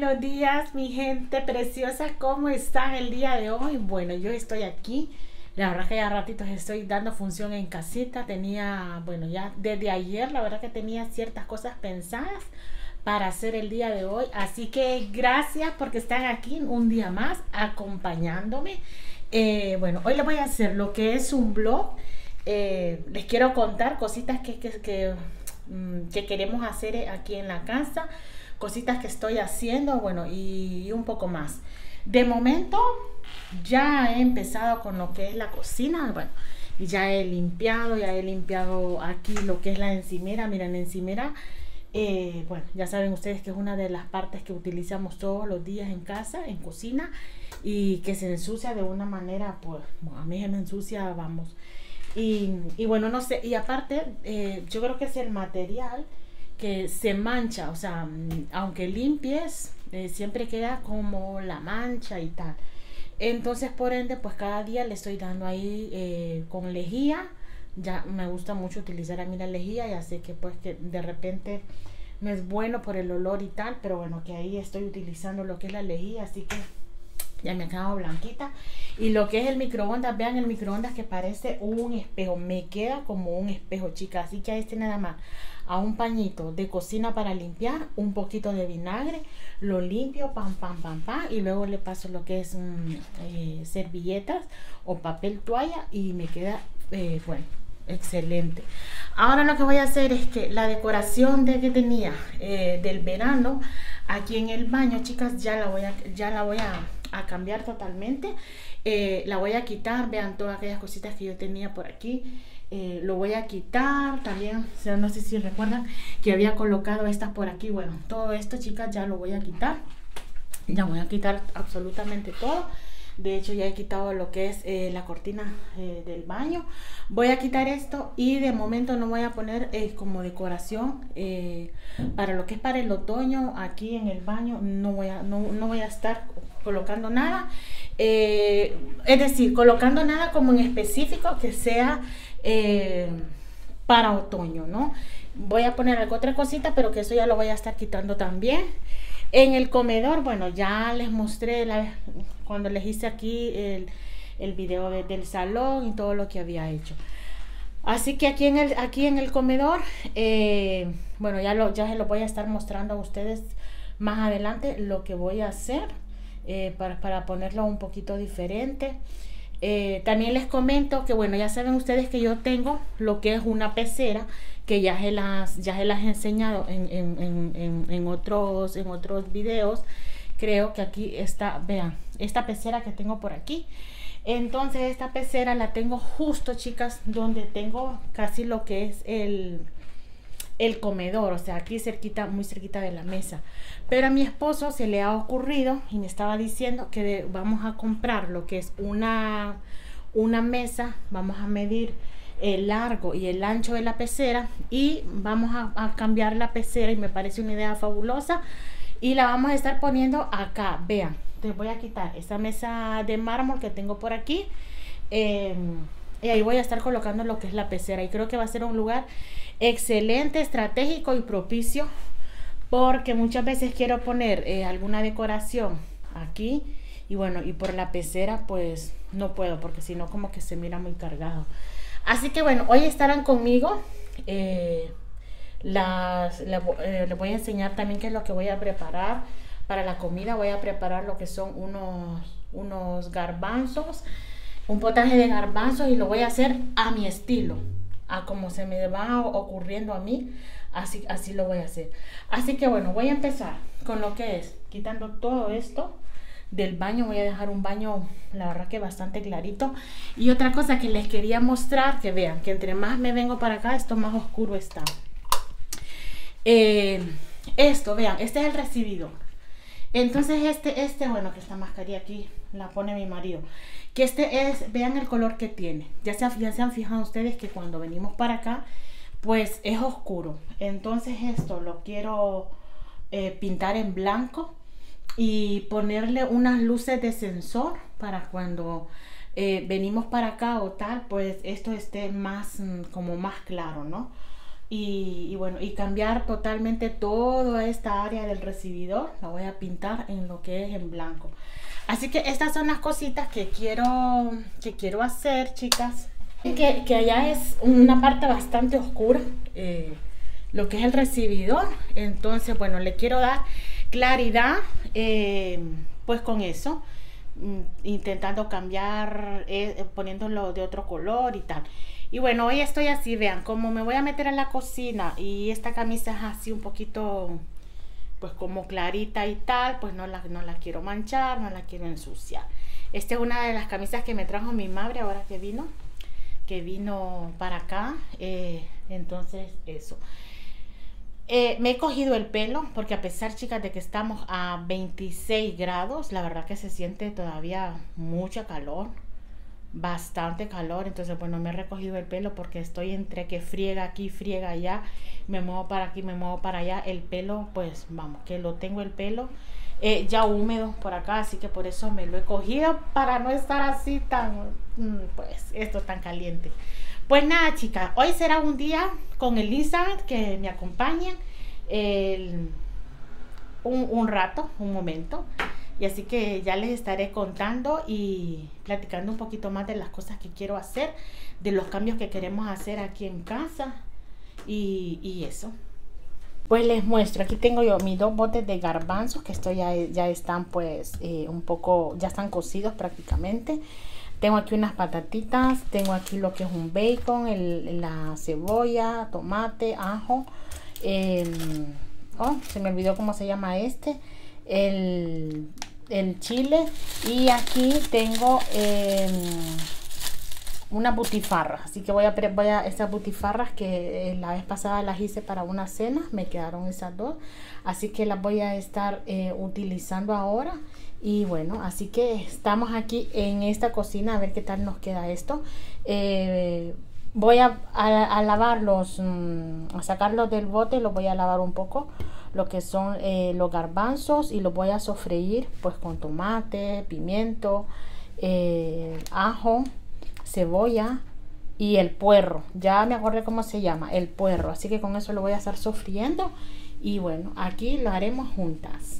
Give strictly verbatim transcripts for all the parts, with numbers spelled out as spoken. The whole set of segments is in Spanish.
buenos días, mi gente preciosa. ¿Cómo están el día de hoy? Bueno, yo estoy aquí. La verdad que ya ratitos estoy dando función en casita. Tenía, bueno, ya desde ayer, la verdad que tenía ciertas cosas pensadas para hacer el día de hoy. Así que gracias porque están aquí un día más acompañándome. Eh, bueno, hoy les voy a hacer lo que es un vlog. Eh, les quiero contar cositas que, que, que, que queremos hacer aquí en la casa. Cositas que estoy haciendo, bueno, y, y un poco más. De momento ya he empezado con lo que es la cocina. Bueno, ya he limpiado, ya he limpiado aquí lo que es la encimera. Miren, la encimera, eh, bueno, ya saben ustedes que es una de las partes que utilizamos todos los días en casa, en cocina, y que se ensucia de una manera, pues, bueno, a mí se me ensucia, vamos. Y, y bueno, no sé, y aparte, eh, yo creo que es el material que se mancha, o sea, aunque limpies, eh, siempre queda como la mancha y tal. Entonces, por ende, pues cada día le estoy dando ahí eh, con lejía. Ya me gusta mucho utilizar a mí la lejía, ya sé que pues que de repente no es bueno por el olor y tal, pero bueno, que ahí estoy utilizando lo que es la lejía, así que ya me ha quedado blanquita. Y lo que es el microondas, vean el microondas que parece un espejo, me queda como un espejo, chicas. Así que a este nada más, a un pañito de cocina para limpiar, un poquito de vinagre, lo limpio, pam, pam, pam, pam, y luego le paso lo que es um, eh, servilletas o papel toalla y me queda, eh, bueno, excelente. Ahora lo que voy a hacer es que la decoración de que tenía eh, del verano aquí en el baño, chicas, ya la voy a, ya la voy a, a cambiar totalmente. Eh, la voy a quitar, vean todas aquellas cositas que yo tenía por aquí. Eh, lo voy a quitar también, o sea, no sé si recuerdan que había colocado estas por aquí. Bueno, todo esto, chicas, ya lo voy a quitar. Ya voy a quitar absolutamente todo. De hecho, ya he quitado lo que es eh, la cortina eh, del baño. Voy a quitar esto y de momento no voy a poner eh, como decoración eh, para lo que es para el otoño aquí en el baño. No voy a, no, no voy a estar colocando nada. Eh, es decir, colocando nada como en específico que sea eh, para otoño, ¿no? Voy a poner alguna otra cosita, pero que eso ya lo voy a estar quitando también. En el comedor, bueno, ya les mostré la, cuando les hice aquí el, el video de, del salón y todo lo que había hecho. Así que aquí en el, aquí en el comedor, eh, bueno, ya, lo, ya se lo voy a estar mostrando a ustedes más adelante lo que voy a hacer eh, para, para ponerlo un poquito diferente. Eh, también les comento que, bueno, ya saben ustedes que yo tengo lo que es una pecera, que ya se las, ya se las he enseñado en, en, en, en, en, otros, en otros videos. Creo que aquí está, vean, esta pecera que tengo por aquí. Entonces esta pecera la tengo justo, chicas, donde tengo casi lo que es el, el comedor, o sea, aquí cerquita, muy cerquita de la mesa. Pero a mi esposo se le ha ocurrido y me estaba diciendo que de, vamos a comprar lo que es una, una mesa, vamos a medir el largo y el ancho de la pecera y vamos a, a cambiar la pecera, y me parece una idea fabulosa, y la vamos a estar poniendo acá. Vean, les voy a quitar esta mesa de mármol que tengo por aquí eh, y ahí voy a estar colocando lo que es la pecera, y creo que va a ser un lugar excelente, estratégico y propicio, porque muchas veces quiero poner eh, alguna decoración aquí y bueno, y por la pecera pues no puedo, porque si no como que se mira muy cargado. Así que bueno, hoy estarán conmigo. Eh, las, la, eh, les voy a enseñar también qué es lo que voy a preparar para la comida. Voy a preparar lo que son unos, unos garbanzos, un potaje de garbanzos, y lo voy a hacer a mi estilo, a como se me va ocurriendo a mí. Así, así lo voy a hacer. Así que bueno, voy a empezar con lo que es quitando todo esto del baño. Voy a dejar un baño, la verdad que bastante clarito. Y otra cosa que les quería mostrar, que vean que entre más me vengo para acá, esto más oscuro está. Eh, esto, vean, este es el recibidor. Entonces este, este, bueno, que esta mascarilla aquí la pone mi marido. Que este es, vean el color que tiene. Ya se, ya se han fijado ustedes que cuando venimos para acá, pues es oscuro. Entonces esto lo quiero eh, pintar en blanco y ponerle unas luces de sensor para cuando eh, venimos para acá o tal, pues esto esté más, como más claro, ¿no? Y, y bueno, y cambiar totalmente toda esta área del recibidor. La voy a pintar en lo que es en blanco. Así que estas son las cositas que quiero, que quiero hacer, chicas. Que, que allá es una parte bastante oscura, eh, lo que es el recibidor. Entonces, bueno, le quiero dar claridad, eh, pues con eso, intentando cambiar, eh, poniéndolo de otro color y tal. Y bueno, hoy estoy así, vean, como me voy a meter en la cocina y esta camisa es así un poquito, pues como clarita y tal, pues no la, no la quiero manchar, no la quiero ensuciar. Esta es una de las camisas que me trajo mi madre ahora que vino, que vino para acá, eh, entonces eso. Eh, me he cogido el pelo porque a pesar, chicas, de que estamos a veintiséis grados, la verdad que se siente todavía mucha calor, bastante calor. Entonces, bueno, me he recogido el pelo porque estoy entre que friega aquí, friega allá, me muevo para aquí, me muevo para allá. El pelo, pues vamos, que lo tengo el pelo eh, ya húmedo por acá, así que por eso me lo he cogido para no estar así tan, pues, esto tan caliente. Pues nada, chicas, hoy será un día con Elizabeth que me acompañen el, un, un rato, un momento. Y así que ya les estaré contando y platicando un poquito más de las cosas que quiero hacer, de los cambios que queremos hacer aquí en casa y, y eso. Pues les muestro, aquí tengo yo mis dos botes de garbanzos que esto ya, ya están pues eh, un poco, ya están cocidos prácticamente. Tengo aquí unas patatitas, tengo aquí lo que es un bacon, el, la cebolla, tomate, ajo, eh, oh, se me olvidó cómo se llama este, el, el chile, y aquí tengo eh, una butifarra, así que voy a, voy a estas butifarras que eh, la vez pasada las hice para una cena, me quedaron esas dos, así que las voy a estar eh, utilizando ahora. Y bueno, así que estamos aquí en esta cocina a ver qué tal nos queda esto. Eh, voy a, a, a lavarlos, mmm, a sacarlos del bote, los voy a lavar un poco, lo que son eh, los garbanzos, y los voy a sofreír pues con tomate, pimiento, eh, ajo, cebolla y el puerro. Ya me acordé cómo se llama, el puerro. Así que con eso lo voy a estar sofriendo y bueno, aquí lo haremos juntas.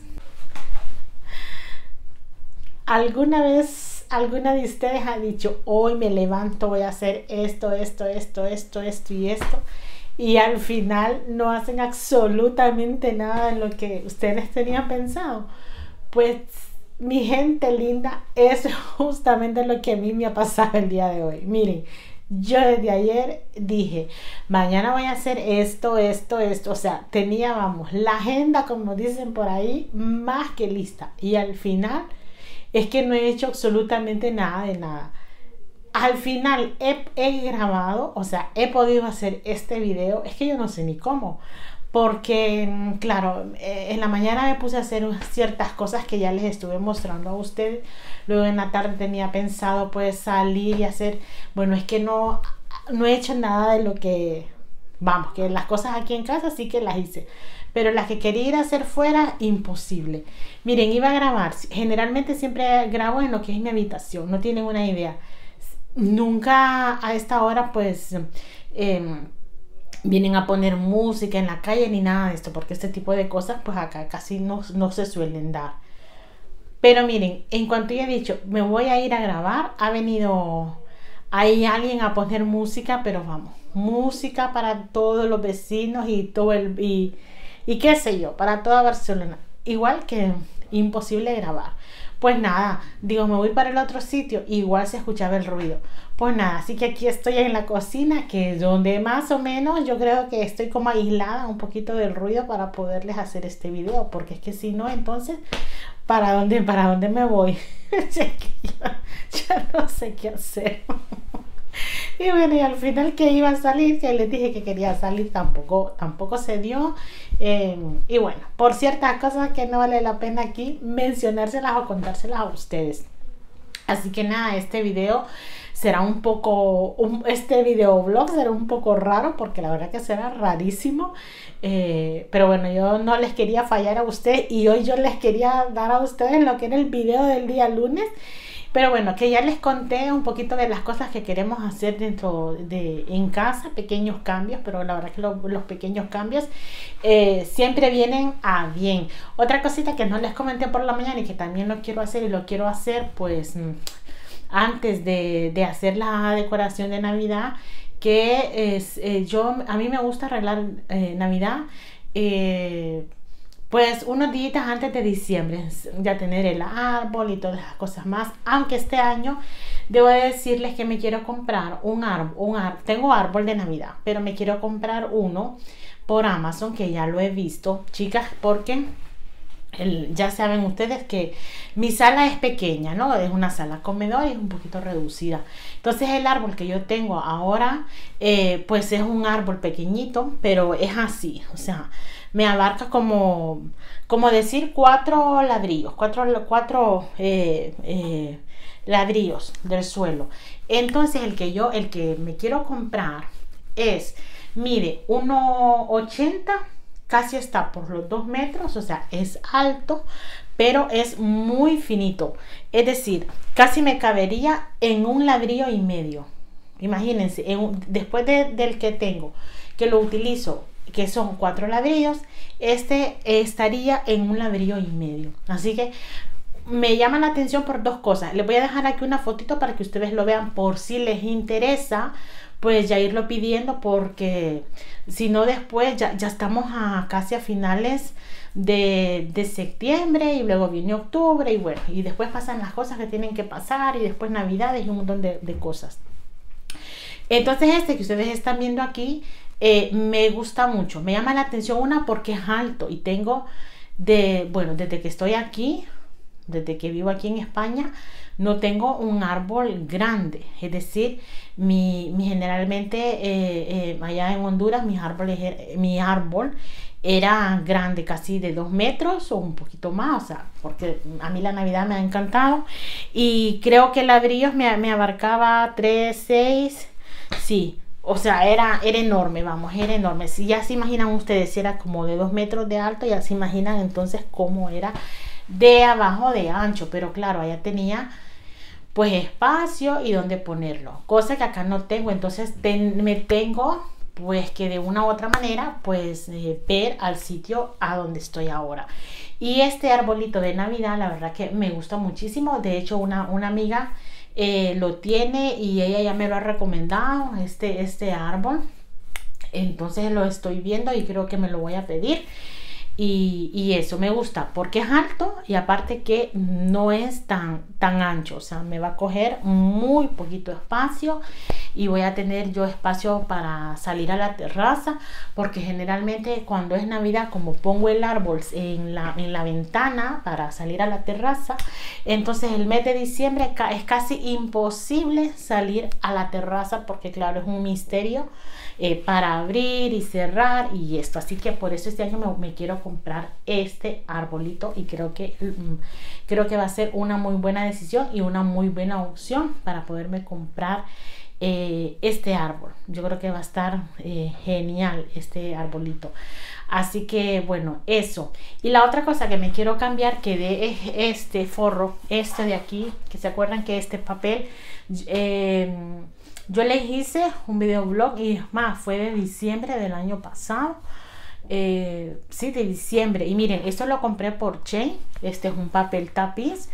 ¿Alguna vez alguna de ustedes ha dicho, hoy me levanto, voy a hacer esto, esto, esto, esto, esto y esto? Y al final no hacen absolutamente nada de lo que ustedes tenían pensado. Pues mi gente linda, eso es justamente lo que a mí me ha pasado el día de hoy. Miren, yo desde ayer dije, mañana voy a hacer esto, esto, esto. O sea, tenía, vamos, la agenda, como dicen por ahí, más que lista. Y al final es que no he hecho absolutamente nada de nada. Al final he, he grabado, o sea, he podido hacer este video. Es que yo no sé ni cómo. Porque, claro, en la mañana me puse a hacer ciertas cosas que ya les estuve mostrando a ustedes. Luego en la tarde tenía pensado pues salir y hacer... Bueno, es que no, no he hecho nada de lo que... Vamos, que las cosas aquí en casa sí que las hice. Pero las que quería ir a hacer fuera, imposible. Miren, iba a grabar. Generalmente siempre grabo en lo que es mi habitación. No tienen una idea. Nunca a esta hora pues... Eh, vienen a poner música en la calle ni nada de esto, porque este tipo de cosas pues acá casi no, no se suelen dar. Pero miren, en cuanto ya he dicho me voy a ir a grabar, ha venido ahí alguien a poner música, pero vamos, música para todos los vecinos y todo el y, y qué sé yo, para toda Barcelona, igual que imposible grabar. Pues nada, digo, me voy para el otro sitio, igual se escuchaba el ruido. Pues nada, así que aquí estoy en la cocina, que es donde más o menos yo creo que estoy como aislada un poquito del ruido para poderles hacer este video, porque es que si no, entonces, ¿para dónde, para dónde me voy? ya, ya no sé qué hacer. Y bueno, y al final que iba a salir, que les dije que quería salir, tampoco, tampoco se dio. Eh, y bueno, por ciertas cosas que no vale la pena aquí mencionárselas o contárselas a ustedes. Así que nada, este video será un poco, un, este videoblog será un poco raro, porque la verdad que será rarísimo. Eh, pero bueno, yo no les quería fallar a ustedes y hoy yo les quería dar a ustedes lo que era el video del día lunes. Pero bueno, que ya les conté un poquito de las cosas que queremos hacer dentro de en casa, pequeños cambios, pero la verdad que lo, los pequeños cambios eh, siempre vienen a bien. Otra cosita que no les comenté por la mañana y que también lo quiero hacer y lo quiero hacer pues antes de, de hacer la decoración de Navidad, que es, eh, yo, a mí me gusta arreglar eh, Navidad eh, pues unos días antes de diciembre, ya tener el árbol y todas las cosas más. Aunque este año debo decirles que me quiero comprar un árbol, un árbol, tengo árbol de Navidad, pero me quiero comprar uno por Amazon, que ya lo he visto, chicas, porque el, ya saben ustedes que mi sala es pequeña, ¿no? Es una sala comedor y es un poquito reducida. Entonces el árbol que yo tengo ahora, eh, pues es un árbol pequeñito, pero es así, o sea, me abarca como, como decir cuatro ladrillos, cuatro, cuatro eh, eh, ladrillos del suelo. Entonces el que yo, el que me quiero comprar es, mide uno ochenta, casi está por los dos metros, o sea, es alto, pero es muy finito. Es decir, casi me cabería en un ladrillo y medio. Imagínense, en un, después de, del que tengo, que lo utilizo, que son cuatro ladrillos, este estaría en un ladrillo y medio. Así que me llama la atención por dos cosas. Les voy a dejar aquí una fotito para que ustedes lo vean por si les interesa, pues ya irlo pidiendo, porque si no después ya, ya estamos a casi a finales de, de septiembre y luego viene octubre y bueno, y después pasan las cosas que tienen que pasar y después navidades y un montón de, de cosas. Entonces este que ustedes están viendo aquí eh, me gusta mucho, me llama la atención, una porque es alto y tengo de, bueno, desde que estoy aquí, desde que vivo aquí en España, no tengo un árbol grande. Es decir, mi, mi generalmente eh, eh, allá en Honduras mis árboles, mi árbol era grande, casi de dos metros o un poquito más, o sea, porque a mí la Navidad me ha encantado y creo que el ladrillo me, me abarcaba tres, seis, sí. O sea, era, era enorme, vamos, era enorme. Si ya se imaginan ustedes, si era como de dos metros de alto, ya se imaginan entonces cómo era de abajo de ancho. Pero claro, allá tenía pues espacio y donde ponerlo. Cosa que acá no tengo, entonces ten, me tengo pues que de una u otra manera pues eh, ver al sitio a donde estoy ahora. Y este arbolito de Navidad, la verdad que me gusta muchísimo. De hecho, una, una amiga... Eh, lo tiene y ella ya me lo ha recomendado, este, este árbol. Entonces lo estoy viendo y creo que me lo voy a pedir. Y, y eso me gusta porque es alto y aparte que no es tan, tan ancho. O sea, me va a coger muy poquito espacio y voy a tener yo espacio para salir a la terraza, porque generalmente cuando es Navidad, como pongo el árbol en la, en la ventana para salir a la terraza, entonces el mes de diciembre es casi imposible salir a la terraza porque claro, es un misterio eh, para abrir y cerrar y esto. Así que por eso este año me, me quiero comprar este arbolito y creo que mm, creo que va a ser una muy buena decisión y una muy buena opción para poderme comprar Eh, este árbol. Yo creo que va a estar eh, genial este arbolito. Así que bueno, eso. Y la otra cosa que me quiero cambiar, que de este forro, este de aquí, que se acuerdan que este papel eh, yo les hice un videoblog y es más, fue de diciembre del año pasado. Eh, sí, de diciembre. Y miren, esto lo compré por Shein. Este es un papel tapiz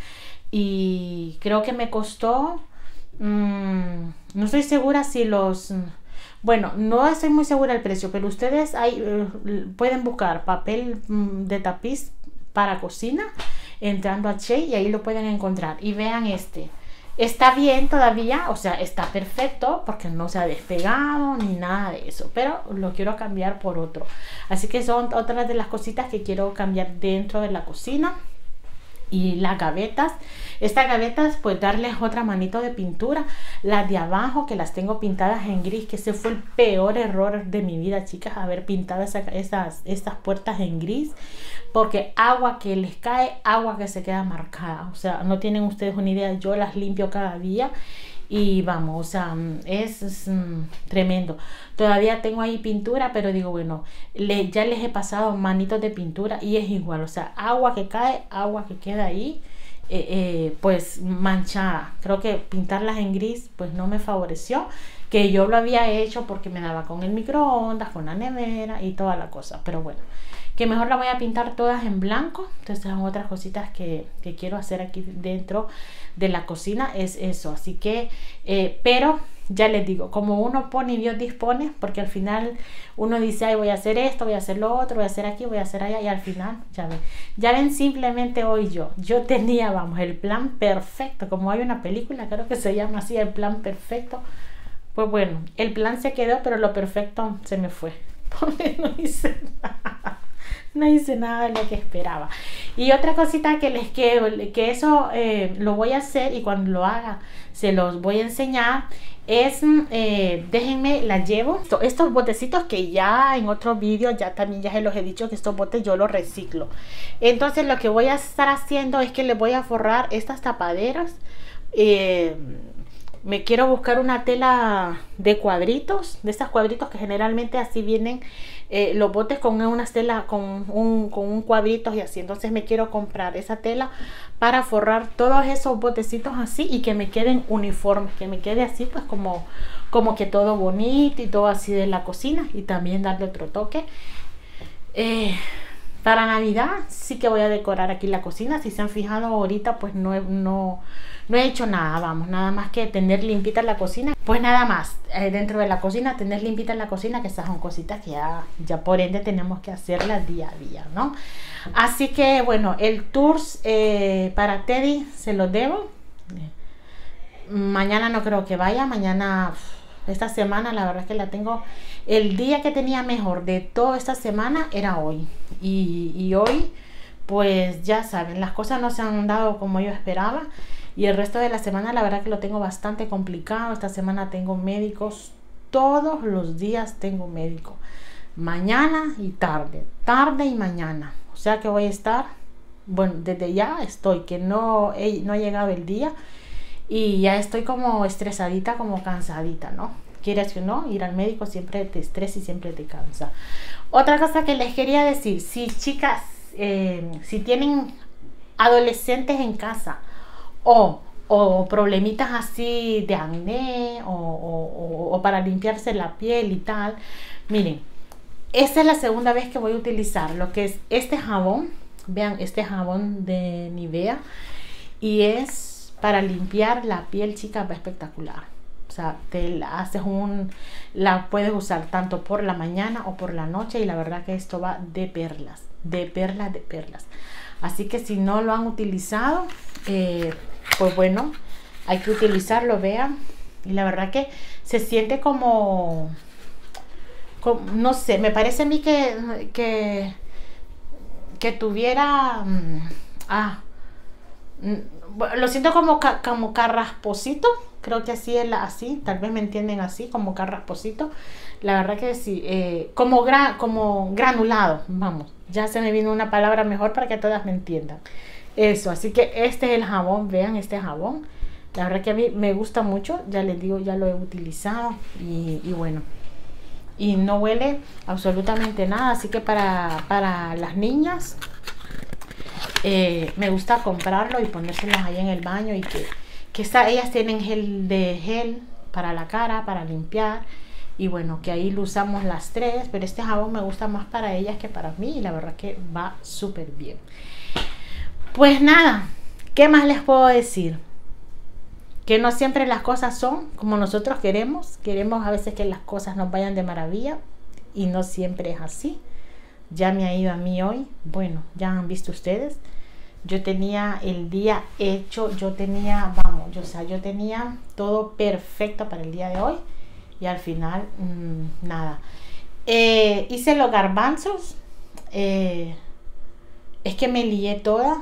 y creo que me costó Mm, no estoy segura si los... Bueno, no estoy muy segura del precio, pero ustedes hay, eh, pueden buscar papel mm, de tapiz para cocina entrando a Shein y ahí lo pueden encontrar. Y vean este. Está bien todavía, o sea, está perfecto porque no se ha despegado ni nada de eso, pero lo quiero cambiar por otro. Así que son otras de las cositas que quiero cambiar dentro de la cocina. Y las gavetas, estas gavetas pues darles otra manito de pintura. Las de abajo que las tengo pintadas en gris, que ese fue el peor error de mi vida, chicas, haber pintado esa, esas, estas puertas en gris, porque agua que les cae, agua que se queda marcada, o sea, no tienen ustedes una idea. Yo las limpio cada día y vamos, o sea, es, es mm, tremendo. Todavía tengo ahí pintura, pero digo, bueno, le, ya les he pasado manitos de pintura y es igual, o sea, agua que cae, agua que queda ahí, eh, eh, pues manchada. Creo que pintarlas en gris pues no me favoreció, que yo lo había hecho porque me daba con el microondas, con la nevera y toda la cosa, pero bueno, que mejor la voy a pintar todas en blanco. Entonces son otras cositas que, que quiero hacer aquí dentro de la cocina, es eso. Así que eh, pero ya les digo, como uno pone y Dios dispone, porque al final uno dice, ay, voy a hacer esto, voy a hacer lo otro, voy a hacer aquí, voy a hacer allá, y al final, ya ven, ya ven, simplemente hoy yo, yo tenía, vamos, el plan perfecto, como hay una película, creo que se llama así, el plan perfecto. Pues bueno, el plan se quedó, pero lo perfecto se me fue, porque no hice nada. No hice nada de lo que esperaba. Y otra cosita que les quiero, que eso eh, lo voy a hacer, y cuando lo haga se los voy a enseñar, es, eh, déjenme, la llevo, estos, estos botecitos que ya en otros vídeos ya también ya se los he dicho que estos botes yo los reciclo. Entonces lo que voy a estar haciendo es que les voy a forrar estas tapaderas. eh, Me quiero buscar una tela de cuadritos, de esas cuadritos que generalmente así vienen eh, los botes con unas telas, con un, con un cuadritos y así. Entonces me quiero comprar esa tela para forrar todos esos botecitos así y que me queden uniformes, que me quede así pues como, como que todo bonito y todo así de la cocina, y también darle otro toque. Eh, para Navidad sí que voy a decorar aquí la cocina. Si se han fijado ahorita pues no, no, no he hecho nada, vamos, nada más que tener limpita la cocina. Pues nada más, eh, dentro de la cocina, tener limpita la cocina, que esas son cositas que ya, ya por ende tenemos que hacerlas día a día, ¿no? Así que bueno, el tour eh, para Teddy se lo debo. Mañana no creo que vaya, mañana, esta semana la verdad es que la tengo, el día que tenía mejor de toda esta semana era hoy, y, y hoy pues ya saben, las cosas no se han dado como yo esperaba, y el resto de la semana la verdad que lo tengo bastante complicado. Esta semana tengo médicos, todos los días tengo médico, mañana y tarde, tarde y mañana, o sea que voy a estar, bueno, desde ya estoy, que no, he, no ha llegado el día, y ya estoy como estresadita, como cansadita, ¿no? Quieres o no, ir al médico siempre te estresa y siempre te cansa. Otra cosa que les quería decir, si chicas, eh, si tienen adolescentes en casa, o, o problemitas así de acné, o, o, o para limpiarse la piel y tal, miren, esta es la segunda vez que voy a utilizar lo que es este jabón. Vean, este jabón de Nivea, y es para limpiar la piel, chica, va espectacular. O sea, te la haces un, la puedes usar tanto por la mañana o por la noche, y la verdad que esto va de perlas, de perlas, de perlas. Así que si no lo han utilizado, eh, pues bueno, hay que utilizarlo, vean. Y la verdad que se siente como, como no sé, me parece a mí que, que, que tuviera, ah, lo siento como, como carrasposito, creo que así es la, así, tal vez me entienden así, como carrasposito. La verdad que sí, eh, como, gra, como granulado, vamos, ya se me vino una palabra mejor para que todas me entiendan. Eso, así que este es el jabón, vean este jabón. La verdad que a mí me gusta mucho, ya les digo, ya lo he utilizado, y, y bueno, y no huele absolutamente nada, así que para, para las niñas, Eh, me gusta comprarlo y ponérselos ahí en el baño, y que, que está, ellas tienen gel de gel para la cara, para limpiar, y bueno, que ahí lo usamos las tres, pero este jabón me gusta más para ellas que para mí, y la verdad que va súper bien. Pues nada, ¿qué más les puedo decir? Que no siempre las cosas son como nosotros queremos, queremos a veces que las cosas nos vayan de maravilla, y no siempre es así. Ya me ha ido a mí hoy, bueno, ya han visto ustedes, yo tenía el día hecho, yo tenía, vamos, yo, o sea, yo tenía todo perfecto para el día de hoy, y al final, mmm, nada. Eh, hice los garbanzos, eh, es que me lié toda,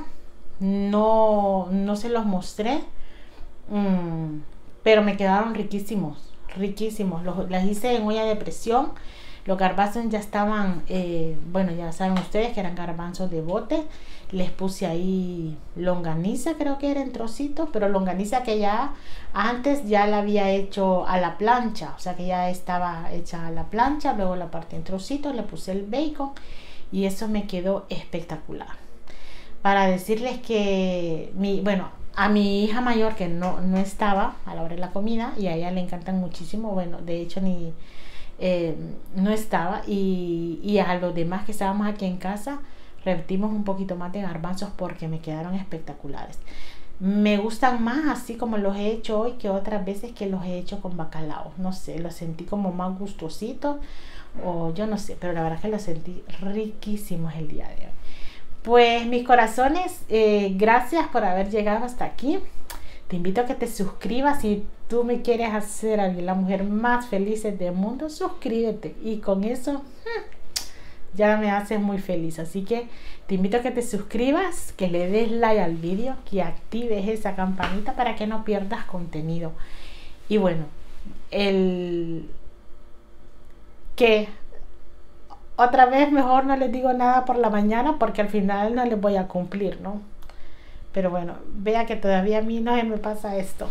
no, no se los mostré, mmm, pero me quedaron riquísimos, riquísimos, los, las hice en olla de presión. Los garbanzos ya estaban, eh, bueno, ya saben ustedes que eran garbanzos de bote. Les puse ahí longaniza, creo que era en trocitos, pero longaniza que ya antes ya la había hecho a la plancha, o sea que ya estaba hecha a la plancha. Luego la partí en trocitos, le puse el bacon, y eso me quedó espectacular. para decirles que mi, bueno, a mi hija mayor que no, no estaba a la hora de la comida y a ella le encantan muchísimo, bueno, de hecho ni eh, no estaba y, y a los demás que estábamos aquí en casa repetimos un poquito más de garbanzos porque me quedaron espectaculares. Me gustan más así como los he hecho hoy que otras veces que los he hecho con bacalao. No sé, los sentí como más gustositos o yo no sé, pero la verdad es que los sentí riquísimos el día de hoy. Pues mis corazones, eh, gracias por haber llegado hasta aquí. Te invito a que te suscribas si tú me quieres hacer a mí la mujer más feliz del mundo. Suscríbete y con eso ya me haces muy feliz. Así que te invito a que te suscribas, que le des like al vídeo, que actives esa campanita para que no pierdas contenido. Y bueno, el que otra vez mejor no les digo nada por la mañana porque al final no les voy a cumplir, ¿no? Pero bueno, vea que todavía a mí no se me pasa esto.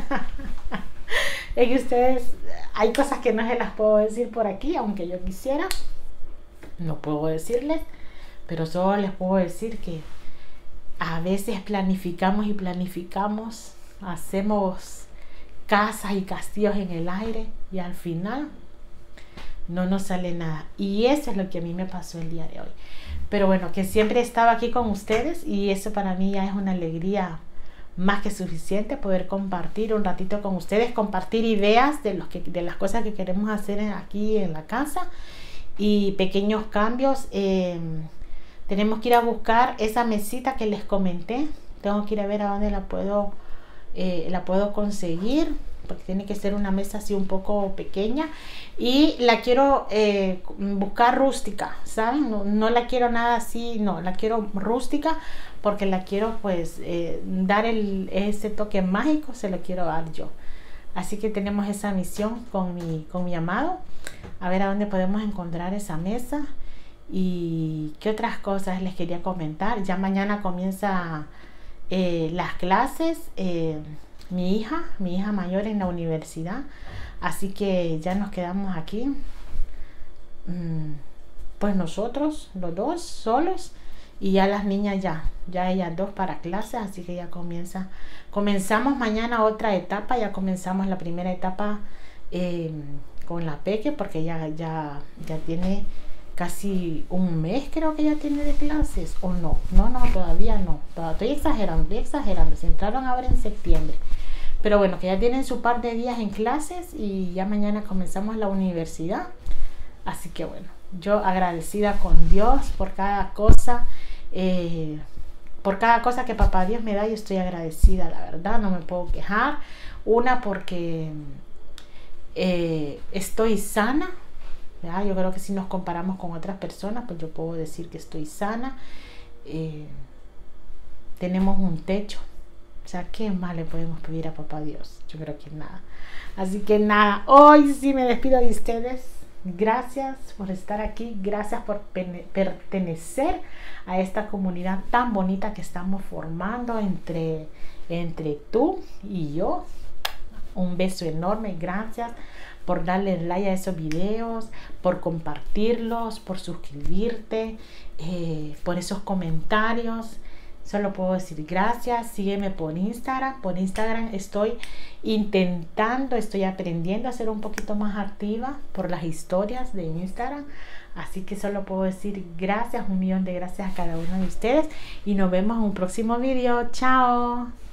Es que ustedes, hay cosas que no se las puedo decir por aquí, aunque yo quisiera. No puedo decirles, pero solo les puedo decir que a veces planificamos y planificamos, hacemos casas y castillos en el aire y al final no nos sale nada. Y eso es lo que a mí me pasó el día de hoy. Pero bueno, que siempre he estado aquí con ustedes y eso para mí ya es una alegría más que suficiente, poder compartir un ratito con ustedes, compartir ideas de, los que, de las cosas que queremos hacer aquí en la casa y pequeños cambios. Eh, tenemos que ir a buscar esa mesita que les comenté. Tengo que ir a ver a dónde la puedo, eh, la puedo conseguir, porque tiene que ser una mesa así un poco pequeña y la quiero eh, buscar rústica, ¿saben? No, no la quiero nada así, no, la quiero rústica porque la quiero pues eh, dar el, ese toque mágico, se lo quiero dar yo. Así que tenemos esa misión con mi, con mi amado, a ver a dónde podemos encontrar esa mesa y qué otras cosas les quería comentar. Ya mañana comienza eh, las clases, eh, mi hija, mi hija mayor en la universidad, así que ya nos quedamos aquí, pues nosotros, los dos, solos, y ya las niñas ya, ya ellas dos para clases, así que ya comienza, comenzamos mañana otra etapa, ya comenzamos la primera etapa eh, con la Peque, porque ya, ya, ya tiene casi un mes creo que ya tiene de clases, o no, no, no, todavía no, todavía estoy exagerando, estoy exagerando, se entraron ahora en septiembre. Pero bueno, que ya tienen su par de días en clases y ya mañana comenzamos la universidad. Así que bueno, yo agradecida con Dios por cada cosa, eh, por cada cosa que papá Dios me da, yo estoy agradecida, la verdad, no me puedo quejar. Una porque eh, estoy sana, ¿verdad? Yo creo que si nos comparamos con otras personas, pues yo puedo decir que estoy sana. Eh, tenemos un techo. O sea, ¿qué más le podemos pedir a papá Dios? Yo creo que nada. Así que nada, hoy sí me despido de ustedes. Gracias por estar aquí. Gracias por pertenecer a esta comunidad tan bonita que estamos formando entre, entre tú y yo. Un beso enorme. Gracias por darle like a esos videos, por compartirlos, por suscribirte, eh, por esos comentarios. Solo puedo decir gracias. Sígueme por Instagram. Por Instagram estoy intentando, estoy aprendiendo a ser un poquito más activa por las historias de Instagram. Así que solo puedo decir gracias, un millón de gracias a cada uno de ustedes. Y nos vemos en un próximo video. Chao.